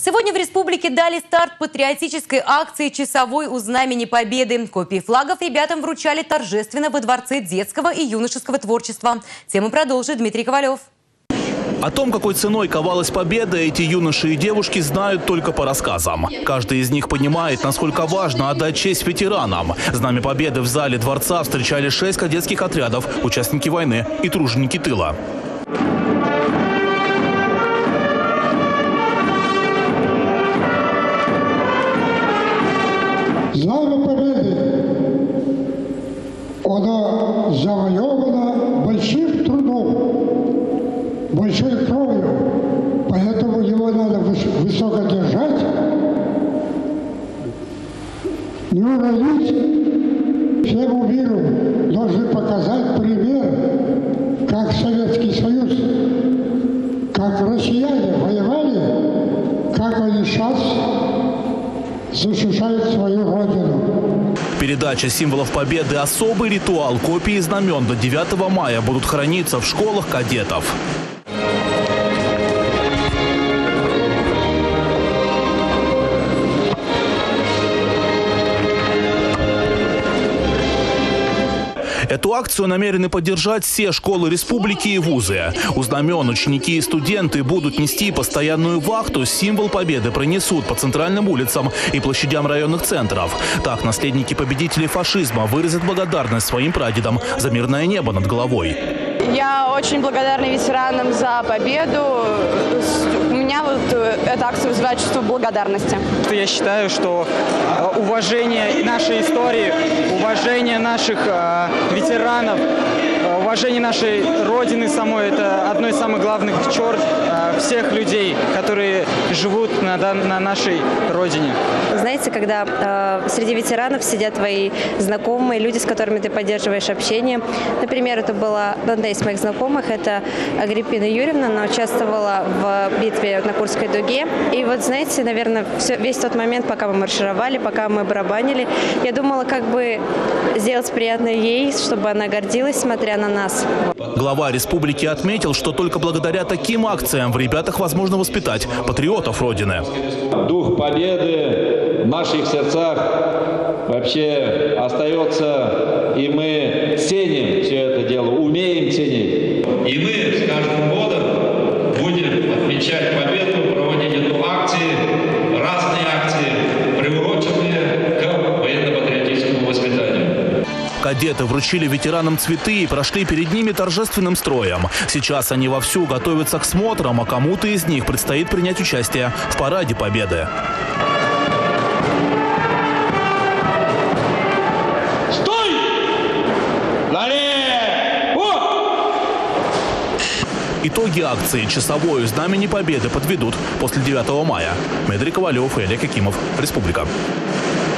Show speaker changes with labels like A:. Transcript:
A: Сегодня в республике дали старт патриотической акции «Часовой у знамени Победы». Копии флагов ребятам вручали торжественно во Дворце детского и юношеского творчества. Тему продолжит Дмитрий Ковалев.
B: О том, какой ценой ковалась победа, эти юноши и девушки знают только по рассказам. Каждый из них понимает, насколько важно отдать честь ветеранам. Знамя Победы в зале дворца встречали 6 кадетских отрядов, участники войны и труженики тыла.
C: Знамя Победы, оно завоевано большим трудом, большой кровью, поэтому его надо высоко держать, не уронить. Всему миру должны показать пример, как Советский Союз, как россияне воевали, как они сейчас защищают свою родину.
B: Передача символов победы – особый ритуал. Копии знамен до 9 мая будут храниться в школах кадетов. Эту акцию намерены поддержать все школы республики и вузы. У знамен ученики и студенты будут нести постоянную вахту. Символ победы пронесут по центральным улицам и площадям районных центров. Так наследники победителей фашизма выразят благодарность своим прадедам за мирное небо над головой.
D: Я очень благодарна ветеранам за победу. У меня эта акция вызывает чувство благодарности.
E: Я считаю, что уважение нашей истории, уважение наших ветеранов, уважение нашей Родины самой – это одно из самых главных черт всех людей, которые живут на нашей Родине.
F: Знаете, когда среди ветеранов сидят твои знакомые, люди, с которыми ты поддерживаешь общение. Например, это была одна из моих знакомых, это Агриппина Юрьевна. Она участвовала в битве на Курской дуге. И вот, знаете, наверное, весь тот момент, пока мы маршировали, пока мы барабанили, я думала, как бы сделать приятно ей, чтобы она гордилась, смотря на нас.
B: Глава республики отметил, что только благодаря таким акциям в ребятах возможно воспитать патриотов Родины.
G: Дух победы в наших сердцах вообще остается, и мы ценим все это дело, умеем ценить.
H: И мы с каждым годом будем отмечать победу, проводить эту акции, разные акции, приуроченные к военно-патриотическому воспитанию.
B: Кадеты вручили ветеранам цветы и прошли перед ними торжественным строем. Сейчас они вовсю готовятся к смотрам, а кому-то из них предстоит принять участие в параде Победы.
G: Стой!
B: Итоги акции «Часовой у знамени Победы» подведут после 9 мая. Дмитрий Ковалев и Олег Якимов. Республика.